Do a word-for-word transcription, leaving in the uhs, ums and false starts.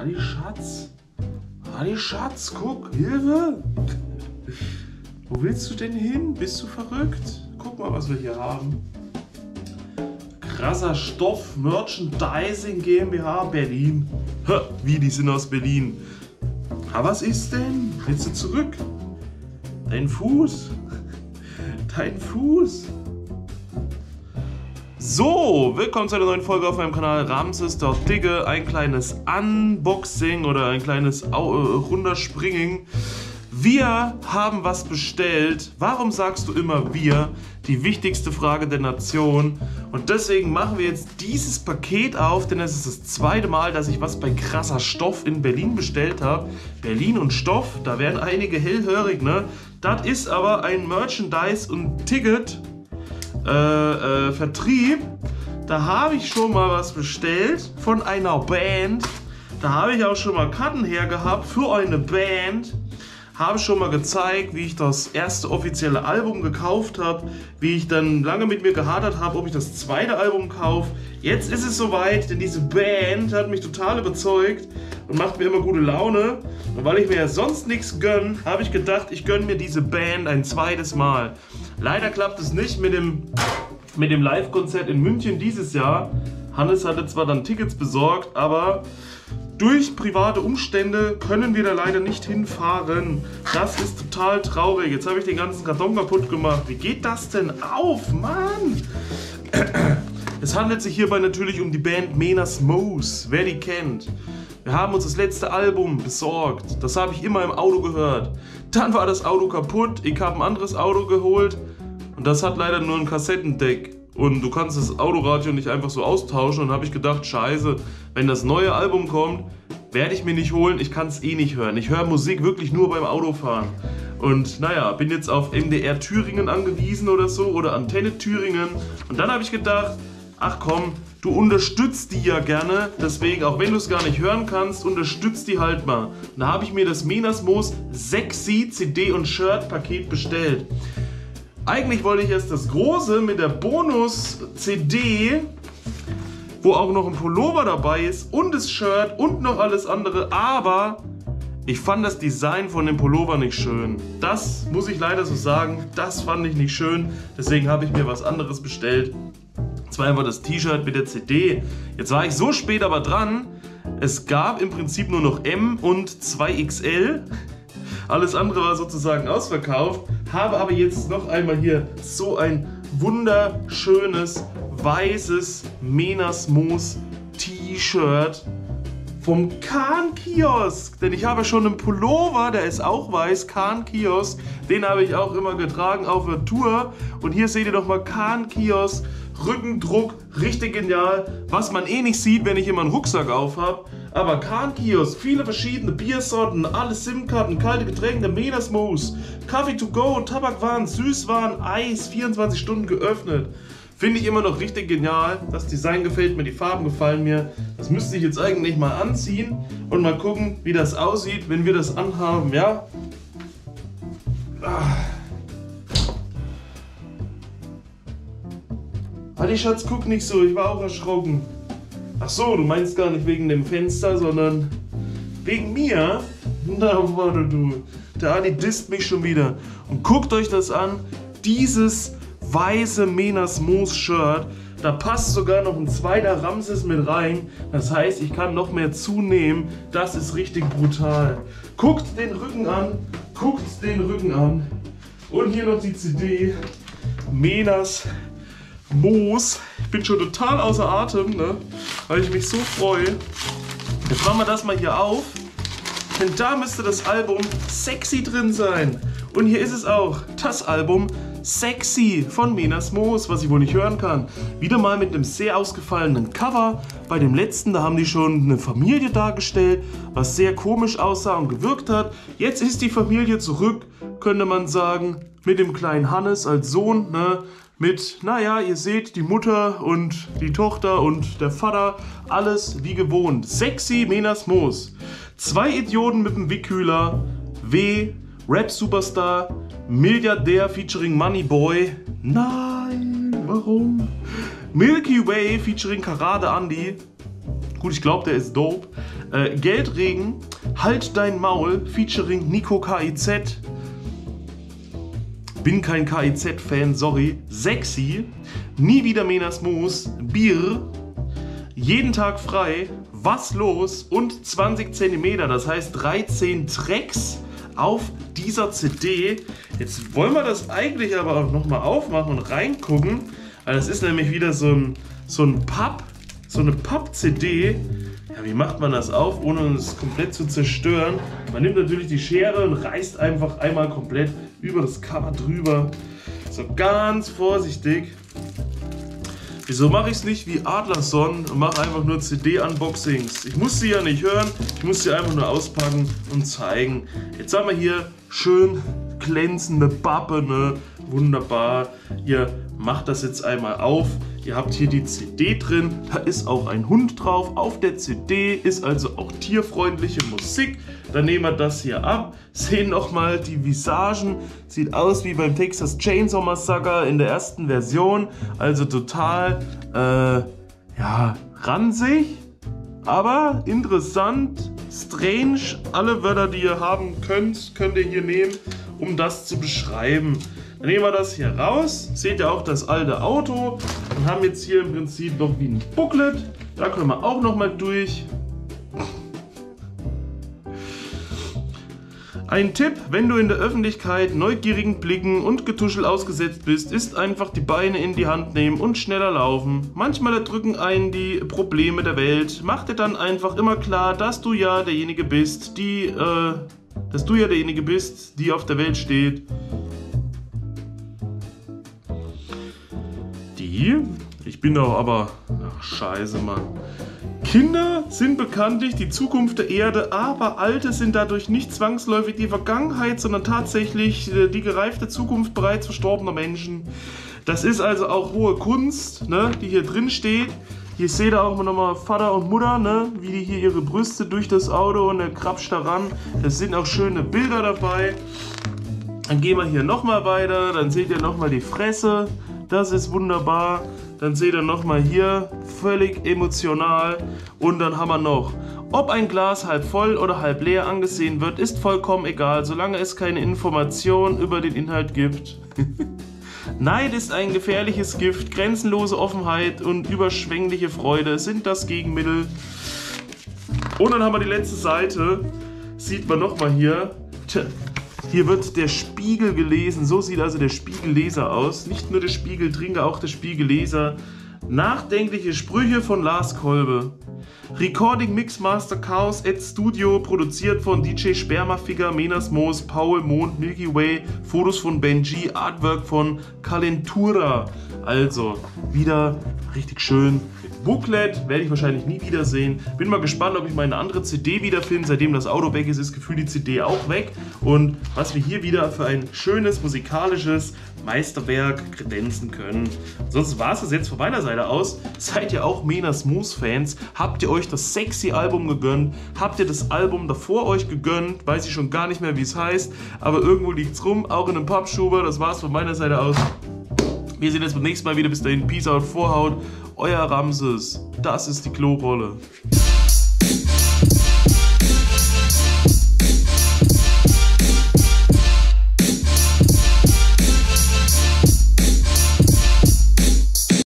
Ali Schatz. Ali Schatz, guck, Hilfe. Wo willst du denn hin? Bist du verrückt? Guck mal, was wir hier haben. Krasser Stoff, Merchandising GmbH Berlin. Ha, wie, die sind aus Berlin. Aber was ist denn? Willst du zurück? Dein Fuß. Dein Fuß. So, willkommen zu einer neuen Folge auf meinem Kanal Ramses der Dicke. Ein kleines Unboxing oder ein kleines äh, Runterspringen. Wir haben was bestellt. Warum sagst du immer wir? Die wichtigste Frage der Nation. Und deswegen machen wir jetzt dieses Paket auf, denn es ist das zweite Mal, dass ich was bei Krasser Stoff in Berlin bestellt habe. Berlin und Stoff, da werden einige hellhörig, ne? Das ist aber ein Merchandise und Ticket äh, äh, Vertrieb. Da habe ich schon mal was bestellt von einer Band. Da habe ich auch schon mal Karten hergehabt für eine Band. Habe schon mal gezeigt, wie ich das erste offizielle Album gekauft habe, wie ich dann lange mit mir gehadert habe, ob ich das zweite Album kaufe. Jetzt ist es soweit, denn diese Band hat mich total überzeugt und macht mir immer gute Laune. Und weil ich mir ja sonst nichts gönne, habe ich gedacht, ich gönne mir diese Band ein zweites Mal. Leider klappt es nicht mit dem, mit dem Live-Konzert in München dieses Jahr. Hannes hatte zwar dann Tickets besorgt, aber durch private Umstände können wir da leider nicht hinfahren. Das ist total traurig. Jetzt habe ich den ganzen Karton kaputt gemacht. Wie geht das denn auf, Mann? Es handelt sich hierbei natürlich um die Band Menas Moos, wer die kennt. Wir haben uns das letzte Album besorgt. Das habe ich immer im Auto gehört. Dann war das Auto kaputt. Ich habe ein anderes Auto geholt. Und das hat leider nur ein Kassettendeck. Und du kannst das Autoradio nicht einfach so austauschen. Und dann habe ich gedacht, scheiße, wenn das neue Album kommt, werde ich mir nicht holen. Ich kann es eh nicht hören. Ich höre Musik wirklich nur beim Autofahren. Und naja, bin jetzt auf M D R Thüringen angewiesen oder so. Oder Antenne Thüringen. Und dann habe ich gedacht, ach komm, du unterstützt die ja gerne. Deswegen, auch wenn du es gar nicht hören kannst, unterstützt die halt mal. Und da habe ich mir das Menas Moos Sexy C D und Shirt Paket bestellt. Eigentlich wollte ich erst das große mit der Bonus-C D, wo auch noch ein Pullover dabei ist und das Shirt und noch alles andere, aber ich fand das Design von dem Pullover nicht schön. Das muss ich leider so sagen, das fand ich nicht schön, deswegen habe ich mir was anderes bestellt. Das war einfach das T-Shirt mit der C D. Jetzt war ich so spät aber dran, es gab im Prinzip nur noch M und zwei X L. Alles andere war sozusagen ausverkauft, habe aber jetzt noch einmal hier so ein wunderschönes, weißes Menas Moos T-Shirt vom Kahn Kiosk. Denn ich habe schon einen Pullover, der ist auch weiß, Kahn Kiosk. Den habe ich auch immer getragen auf der Tour. Und hier seht ihr doch mal Kahn Kiosk, Rückendruck, richtig genial. Was man eh nicht sieht, wenn ich immer einen Rucksack auf habe. Aber Kahn Kiosk, viele verschiedene Biersorten, alle SIM-Karten, kalte Getränke, Menas Moos, Kaffee to go, Tabakwaren, Süßwaren, Eis, vierundzwanzig Stunden geöffnet. Finde ich immer noch richtig genial. Das Design gefällt mir, die Farben gefallen mir. Das müsste ich jetzt eigentlich mal anziehen und mal gucken, wie das aussieht, wenn wir das anhaben, ja? Ah. Ali Schatz, guck nicht so, ich war auch erschrocken. Ach so, du meinst gar nicht wegen dem Fenster, sondern wegen mir? Na, warte du. Der Ali disst mich schon wieder. Und guckt euch das an. Dieses weiße Menas Moos Shirt. Da passt sogar noch ein zweiter Ramses mit rein. Das heißt, ich kann noch mehr zunehmen. Das ist richtig brutal. Guckt den Rücken an. Guckt den Rücken an. Und hier noch die C D. Menas Moos. Ich bin schon total außer Atem, ne? Weil ich mich so freue. Jetzt machen wir das mal hier auf. Denn da müsste das Album Sexy drin sein. Und hier ist es auch. Das Album Sexy von Menas Moos, was ich wohl nicht hören kann. Wieder mal mit einem sehr ausgefallenen Cover. Bei dem letzten, da haben die schon eine Familie dargestellt, was sehr komisch aussah und gewirkt hat. Jetzt ist die Familie zurück, könnte man sagen, mit dem kleinen Hannes als Sohn, ne? Mit, naja, ihr seht, die Mutter und die Tochter und der Vater, alles wie gewohnt. Sexy Menas Moos. Zwei Idioten mit dem Wickhühler. W. Rap-Superstar. Milliardär featuring Moneyboy. Nein, warum? Milky Way featuring Karate Andy. Gut, ich glaube, der ist dope. Äh, Geldregen, Halt dein Maul, featuring Nico K I Z. Bin kein K I Z-Fan, sorry. Sexy, Nie wieder Menas Moos, Bier, Jeden Tag frei, Was los und zwanzig Zentimeter, das heißt dreizehn Tracks auf dieser C D. Jetzt wollen wir das eigentlich aber auch nochmal aufmachen und reingucken, weil das ist nämlich wieder so ein, so ein Papp, so eine Papp-C D. Ja, wie macht man das auf, ohne es komplett zu zerstören? Man nimmt natürlich die Schere und reißt einfach einmal komplett über das Cover drüber. So ganz vorsichtig. Wieso mache ich es nicht wie Adlerson und mache einfach nur C D-Unboxings? Ich muss sie ja nicht hören, ich muss sie einfach nur auspacken und zeigen. Jetzt haben wir hier schön glänzende Pappe, ne? Wunderbar. Ihr macht das jetzt einmal auf. Ihr habt hier die C D drin, da ist auch ein Hund drauf. Auf der C D ist also auch tierfreundliche Musik. Dann nehmen wir das hier ab, sehen nochmal die Visagen. Sieht aus wie beim Texas Chainsaw Massacre in der ersten Version. Also total, äh, ja, ranzig, aber interessant, strange. Alle Wörter, die ihr haben könnt, könnt ihr hier nehmen, um das zu beschreiben. Dann nehmen wir das hier raus, seht ihr auch das alte Auto und haben jetzt hier im Prinzip noch wie ein Booklet, da können wir auch noch mal durch. Ein Tipp, wenn du in der Öffentlichkeit neugierigen Blicken und Getuschel ausgesetzt bist, ist einfach die Beine in die Hand nehmen und schneller laufen. Manchmal erdrücken einen die Probleme der Welt. Mach dir dann einfach immer klar, dass du ja derjenige bist, die, äh, dass du ja derjenige bist, die auf der Welt steht. Die? Ich bin doch aber... Ach, scheiße, Mann. Kinder sind bekanntlich die Zukunft der Erde, aber Alte sind dadurch nicht zwangsläufig die Vergangenheit, sondern tatsächlich die gereifte Zukunft bereits verstorbener Menschen. Das ist also auch hohe Kunst, ne, die hier drin steht. Hier seht ihr auch nochmal Vater und Mutter, ne, wie die hier ihre Brüste durch das Auto und der krapscht daran. Es sind auch schöne Bilder dabei. Dann gehen wir hier nochmal weiter, dann seht ihr nochmal die Fresse. Das ist wunderbar. Dann seht ihr nochmal hier, völlig emotional. Und dann haben wir noch, ob ein Glas halb voll oder halb leer angesehen wird, ist vollkommen egal, solange es keine Information über den Inhalt gibt. Neid ist ein gefährliches Gift, grenzenlose Offenheit und überschwängliche Freude sind das Gegenmittel. Und dann haben wir die letzte Seite, sieht man nochmal hier. Tja. Hier wird der Spiegel gelesen, so sieht also der Spiegelleser aus. Nicht nur der Spiegeltrinker, auch der Spiegelleser. Nachdenkliche Sprüche von Lars Kolbe. Recording Mixmaster Chaos at Studio, produziert von D J Spermaficker, Menas Moos, Paul Mond, Milky Way, Fotos von Benji, Artwork von Calentura. Also wieder richtig schön. Booklet werde ich wahrscheinlich nie wiedersehen. Bin mal gespannt, ob ich meine andere C D wiederfinde. Seitdem das Auto weg ist, ist gefühlt die C D auch weg. Und was wir hier wieder für ein schönes musikalisches Meisterwerk kredenzen können. Sonst war es das jetzt von meiner Seite aus. Seid ihr auch Menas Moos Fans? Habt ihr euch das sexy Album gegönnt? Habt ihr das Album davor euch gegönnt? Weiß ich schon gar nicht mehr, wie es heißt. Aber irgendwo liegt es rum, auch in einem Pappschuber. Das war es von meiner Seite aus. Wir sehen uns beim nächsten Mal wieder. Bis dahin, Peace out, Vorhaut. Euer Ramses. Das ist die Klorolle.